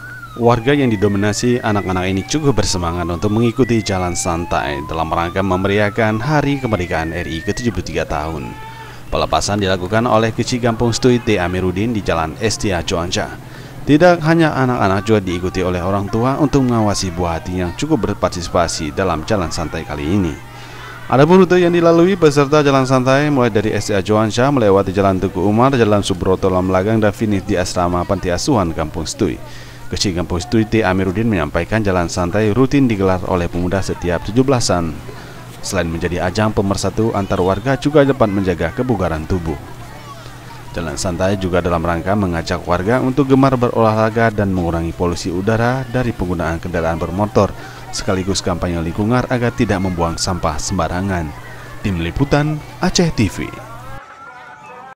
Warga yang didominasi anak-anak ini cukup bersemangat untuk mengikuti jalan santai dalam rangka memeriahkan Hari Kemerdekaan RI ke-73 tahun. Pelepasan dilakukan oleh Kecik Kampung Stui T. Amiruddin di Jalan Estia Juanda. Tidak hanya anak-anak juga diikuti oleh orang tua untuk mengawasi buah hati yang cukup berpartisipasi dalam jalan santai kali ini. Adapun rute yang dilalui peserta jalan santai mulai dari Estia Juanda melewati Jalan Tugu Umar, Jalan Subroto Lamlagang dan finish di Asrama Panti Asuhan Kampung Stui. Kecik Kampung Stui T. Amiruddin menyampaikan jalan santai rutin digelar oleh pemuda setiap 17-an. Selain menjadi ajang pemersatu antar warga, juga dapat menjaga kebugaran tubuh. Jalan santai juga dalam rangka mengajak warga untuk gemar berolahraga dan mengurangi polusi udara dari penggunaan kendaraan bermotor, sekaligus kampanye lingkungan agar tidak membuang sampah sembarangan. Tim Liputan Aceh TV.